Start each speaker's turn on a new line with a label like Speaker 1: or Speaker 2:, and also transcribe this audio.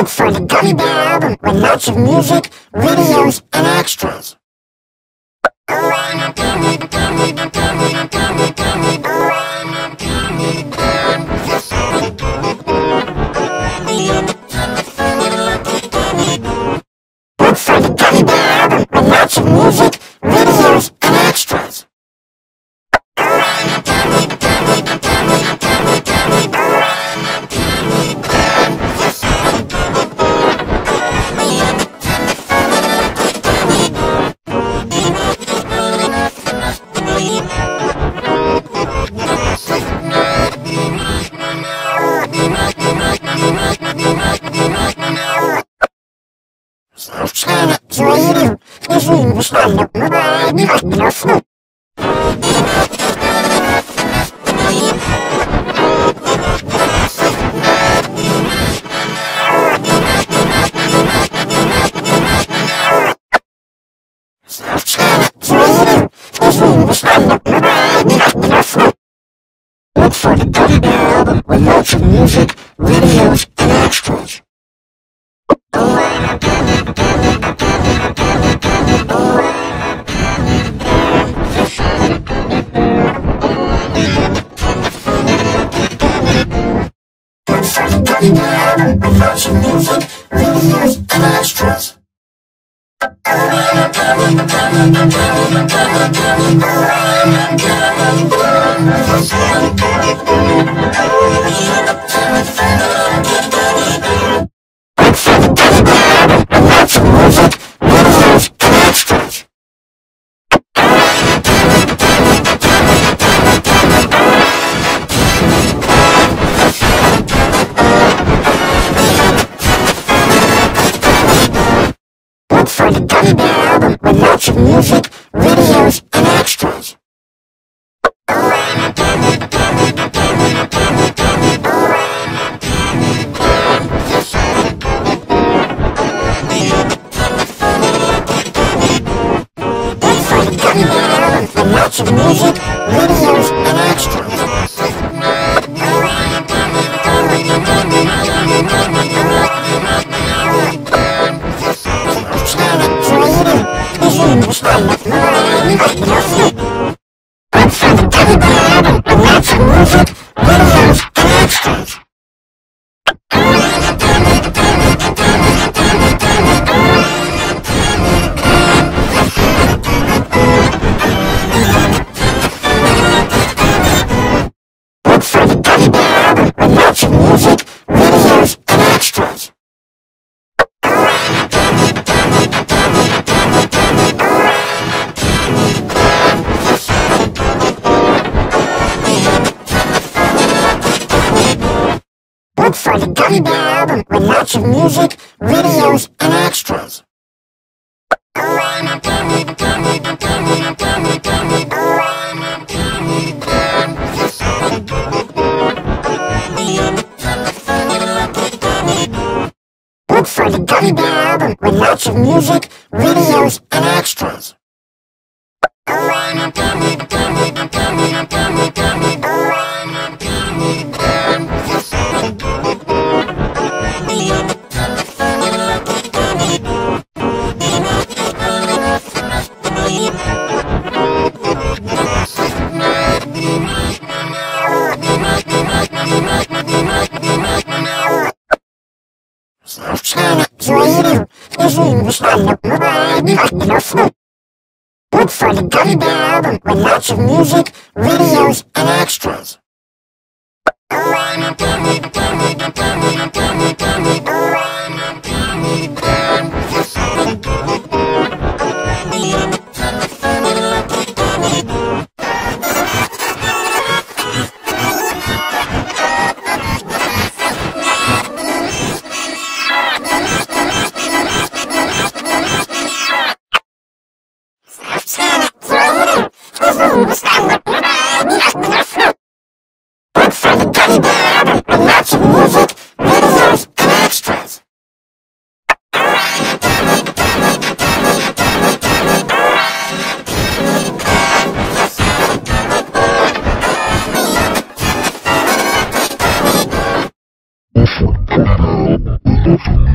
Speaker 1: for the Gummy Bear album with lots of music, videos, and extras. Look for the Gummy Bear album with lots of music, videos, and extras. Look for the Gummy Bear album with lots of music, videos, and extras. Look for the Gummy Bear album with lots of music, videos, and extras. For the Gummy Bear album with lots of music, videos, and extras. Look for the Gummy Bear album with lots of music, videos, and extras. Look for the Gummy Bear album with lots of music, videos, and extras. Look for the Gummy Bear album with lots of music, videos, and extras. Look for the Gummy Bear album with lots of music, videos, and extras. Look for the Gummy Bear album with lots of music, videos, and extras. Look for the Gummy Bear album with lots of music, videos, and extras. Look for the Gummy Bear album with lots of music, videos, and extras.
Speaker 2: Look for the Gummy Bear album with lots of